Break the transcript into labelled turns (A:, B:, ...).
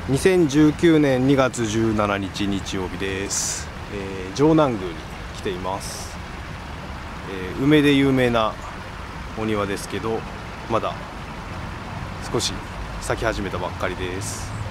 A: 2019年2月17日日曜日です。城南宮に来ています。梅で有名なお庭ですけど、まだ少し咲き始めたばっかりです。